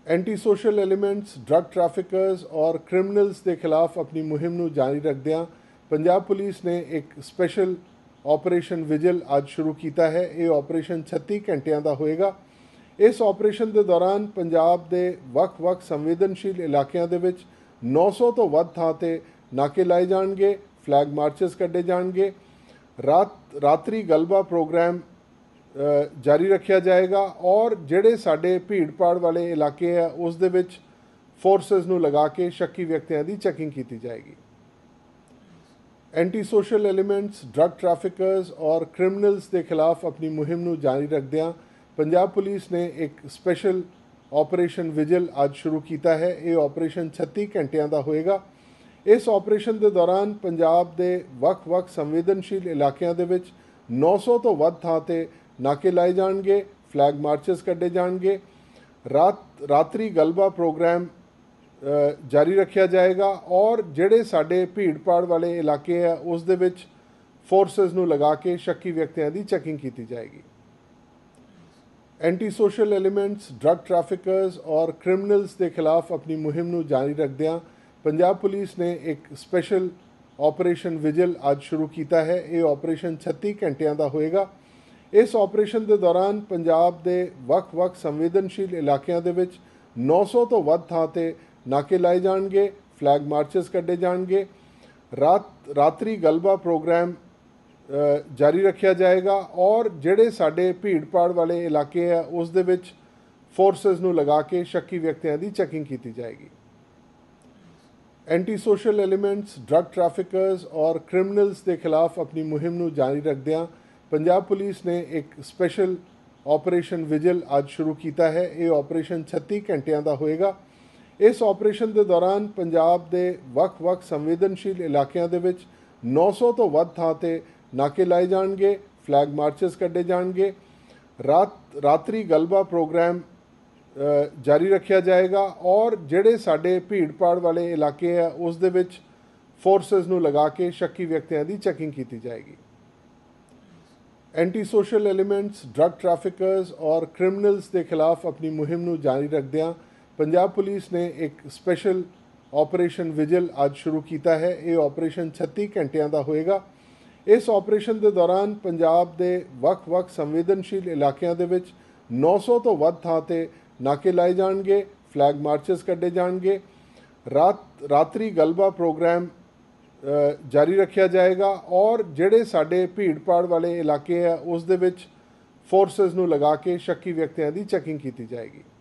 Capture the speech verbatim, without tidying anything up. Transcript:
Anti social elements, drug traffickers ਔਰ criminals ਦੇ ਖਿਲਾਫ ਆਪਣੀ ਮੁਹਿੰਮ ਨੂੰ ਜਾਰੀ ਰੱਖਦਿਆਂ ਪੰਜਾਬ ਪੁਲਿਸ ਨੇ ਇੱਕ ਸਪੈਸ਼ਲ ਆਪਰੇਸ਼ਨ ਵਿਜਲ ਅੱਜ ਸ਼ੁਰੂ ਕੀਤਾ ਹੈ। ਇਹ ਆਪਰੇਸ਼ਨ ਛੱਤੀ ਘੰਟਿਆਂ ਦਾ ਹੋਏਗਾ। ਇਸ ਆਪਰੇਸ਼ਨ ਦੇ ਦੌਰਾਨ ਪੰਜਾਬ ਦੇ ਵੱਖ-ਵੱਖ ਸੰਵੇਦਨਸ਼ੀਲ ਇਲਾਕਿਆਂ ਦੇ ਵਿੱਚ ਨੌ ਸੌ ਤੋਂ ਵੱਧ ਥਾਂ ਤੇ ਨਾਕੇ ਲਾਏ ਜਾਣਗੇ, ਫਲੈਗ ਮਾਰਚਸ ਕੱਢੇ ਜਾਣਗੇ, ਰਾਤ ਰਾਤਰੀ ਗਲਬਾ ਪ੍ਰੋਗਰਾਮ ਜਾਰੀ ਰੱਖਿਆ ਜਾਏਗਾ ਔਰ ਜਿਹੜੇ ਸਾਡੇ ਭੀੜ ਭਾੜ ਵਾਲੇ ਇਲਾਕੇ ਆ ਉਸ ਦੇ ਵਿੱਚ ਫੋਰਸਸ ਨੂੰ ਲਗਾ ਕੇ ਸ਼ੱਕੀ ਵਿਅਕਤੀਆਂ ਦੀ ਚੈਕਿੰਗ ਕੀਤੀ ਜਾਏਗੀ। Anti social elements, drug traffickers ਔਰ ਕ੍ਰਿਮੀਨਲਸ ਦੇ ਖਿਲਾਫ ਆਪਣੀ ਮੁਹਿੰਮ ਨੂੰ ਜਾਰੀ ਰੱਖਦਿਆਂ ਪੰਜਾਬ ਪੁਲਿਸ ਨੇ ਇੱਕ ਸਪੈਸ਼ਲ ਆਪਰੇਸ਼ਨ ਵਿਜਲ ਅੱਜ ਸ਼ੁਰੂ ਕੀਤਾ ਹੈ। ਇਹ ਆਪਰੇਸ਼ਨ ਛੱਤੀ ਘੰਟਿਆਂ ਦਾ ਹੋਏਗਾ। ਇਸ ਆਪਰੇਸ਼ਨ ਦੇ ਦੌਰਾਨ ਪੰਜਾਬ ਦੇ ਵੱਖ-ਵੱਖ ਸੰਵੇਦਨਸ਼ੀਲ ਇਲਾਕਿਆਂ ਦੇ ਵਿੱਚ ਨੌ ਸੌ ਤੋਂ ਵੱਧ ਥਾਂ ਤੇ ਨਾਕੇ ਲਾਏ ਜਾਣਗੇ, ਫਲੈਗ ਮਾਰਚਸ ਕੱਢੇ ਜਾਣਗੇ, ਰਾਤ ਰਾਤਰੀ ਗਲਬਾ ਪ੍ਰੋਗਰਾਮ ਜਾਰੀ ਰੱਖਿਆ ਜਾਏਗਾ ਔਰ ਜਿਹੜੇ ਸਾਡੇ ਭੀੜ ਭਾੜ ਵਾਲੇ ਇਲਾਕੇ ਆ ਉਸ ਦੇ ਵਿੱਚ ਫੋਰਸਸ ਨੂੰ ਲਗਾ ਕੇ ਸ਼ੱਕੀ ਵਿਅਕਤੀਆਂ ਦੀ ਚੈਕਿੰਗ ਕੀਤੀ ਜਾਏਗੀ। Anti social elements, drug traffickers ਔਰ ਕ੍ਰਿਮੀਨਲਸ ਦੇ ਖਿਲਾਫ ਆਪਣੀ ਮੁਹਿੰਮ ਨੂੰ ਜਾਰੀ ਰੱਖਦਿਆਂ ਪੰਜਾਬ ਪੁਲਿਸ ਨੇ ਇੱਕ ਸਪੈਸ਼ਲ ਆਪਰੇਸ਼ਨ ਵਿਜਲ ਅੱਜ ਸ਼ੁਰੂ ਕੀਤਾ ਹੈ। ਇਹ ਆਪਰੇਸ਼ਨ ਛੱਤੀ ਘੰਟਿਆਂ ਦਾ ਹੋਏਗਾ। ਇਸ ਆਪਰੇਸ਼ਨ ਦੇ ਦੌਰਾਨ ਪੰਜਾਬ ਦੇ ਵੱਖ-ਵੱਖ ਸੰਵੇਦਨਸ਼ੀਲ ਇਲਾਕਿਆਂ ਦੇ ਵਿੱਚ ਨੌ ਸੌ ਤੋਂ ਵੱਧ ਥਾਂ ਤੇ ਨਾਕੇ ਲਾਏ ਜਾਣਗੇ, ਫਲੈਗ ਮਾਰਚਸ ਕੱਢੇ ਜਾਣਗੇ, ਰਾਤ ਰਾਤਰੀ ਗਲਬਾ ਪ੍ਰੋਗਰਾਮ ਜਾਰੀ ਰੱਖਿਆ ਜਾਏਗਾ ਔਰ ਜਿਹੜੇ ਸਾਡੇ ਭੀੜ ਭਾੜ ਵਾਲੇ ਇਲਾਕੇ ਆ ਉਸ ਦੇ ਵਿੱਚ ਫੋਰਸਸ ਨੂੰ ਲਗਾ ਕੇ ਸ਼ੱਕੀ ਵਿਅਕਤੀਆਂ ਦੀ ਚੈਕਿੰਗ ਕੀਤੀ ਜਾਏਗੀ। Anti social elements, drug traffickers ਔਰ ਕ੍ਰਿਮੀਨਲਸ ਦੇ ਖਿਲਾਫ ਆਪਣੀ ਮੁਹਿੰਮ ਨੂੰ ਜਾਰੀ ਰੱਖਦਿਆਂ ਪੰਜਾਬ ਪੁਲਿਸ ਨੇ ਇੱਕ ਸਪੈਸ਼ਲ ਆਪਰੇਸ਼ਨ ਵਿਜਲ ਅੱਜ ਸ਼ੁਰੂ ਕੀਤਾ ਹੈ। ਇਹ ਆਪਰੇਸ਼ਨ ਛੱਤੀ ਘੰਟਿਆਂ ਦਾ ਹੋਏਗਾ। ਇਸ ਆਪਰੇਸ਼ਨ ਦੇ ਦੌਰਾਨ ਪੰਜਾਬ ਦੇ ਵੱਖ-ਵੱਖ ਸੰਵੇਦਨਸ਼ੀਲ ਇਲਾਕਿਆਂ ਦੇ ਵਿੱਚ ਨੌ ਸੌ ਤੋਂ ਵੱਧ ਥਾਂ ਤੇ ਨਾਕੇ ਲਾਏ ਜਾਣਗੇ, ਫਲੈਗ ਮਾਰਚਸ ਕੱਢੇ ਜਾਣਗੇ, ਰਾਤ ਰਾਤਰੀ ਗਲਬਾ ਪ੍ਰੋਗਰਾਮ ਜਾਰੀ ਰੱਖਿਆ ਜਾਏਗਾ ਔਰ ਜਿਹੜੇ ਸਾਡੇ ਭੀੜ ਭਾੜ ਵਾਲੇ ਇਲਾਕੇ ਆ ਉਸ ਦੇ ਵਿੱਚ ਫੋਰਸਸ ਨੂੰ ਲਗਾ ਕੇ ਸ਼ੱਕੀ ਵਿਅਕਤੀਆਂ ਦੀ ਚੈਕਿੰਗ ਕੀਤੀ ਜਾਏਗੀ। Anti social elements, drug traffickers ਔਰ ਕ੍ਰਿਮੀਨਲਸ ਦੇ ਖਿਲਾਫ ਆਪਣੀ ਮੁਹਿੰਮ ਨੂੰ ਜਾਰੀ ਰੱਖਦਿਆਂ ਪੰਜਾਬ ਪੁਲਿਸ ਨੇ ਇੱਕ ਸਪੈਸ਼ਲ ਆਪਰੇਸ਼ਨ ਵਿਜਲ ਅੱਜ ਸ਼ੁਰੂ ਕੀਤਾ ਹੈ। ਇਹ ਆਪਰੇਸ਼ਨ ਛੱਤੀ ਘੰਟਿਆਂ ਦਾ ਹੋਏਗਾ। ਇਸ ਆਪਰੇਸ਼ਨ ਦੇ ਦੌਰਾਨ ਪੰਜਾਬ ਦੇ ਵੱਖ-ਵੱਖ ਸੰਵੇਦਨਸ਼ੀਲ ਇਲਾਕਿਆਂ ਦੇ ਵਿੱਚ ਨੌ ਸੌ ਤੋਂ ਵੱਧ ਥਾਂ ਤੇ ਨਾਕੇ ਲਾਏ ਜਾਣਗੇ, ਫਲੈਗ ਮਾਰਚਸ ਕੱਢੇ ਜਾਣਗੇ, ਰਾਤ ਰਾਤਰੀ ਗਲਬਾ ਪ੍ਰੋਗਰਾਮ ਜਾਰੀ ਰੱਖਿਆ ਜਾਏਗਾ ਔਰ ਜਿਹੜੇ ਸਾਡੇ ਭੀੜ ਭਾੜ ਵਾਲੇ ਇਲਾਕੇ ਆ ਉਸ ਦੇ ਵਿੱਚ ਫੋਰਸਸ ਨੂੰ ਲਗਾ ਕੇ ਸ਼ੱਕੀ ਵਿਅਕਤੀਆਂ ਦੀ ਚੈਕਿੰਗ ਕੀਤੀ ਜਾਏਗੀ।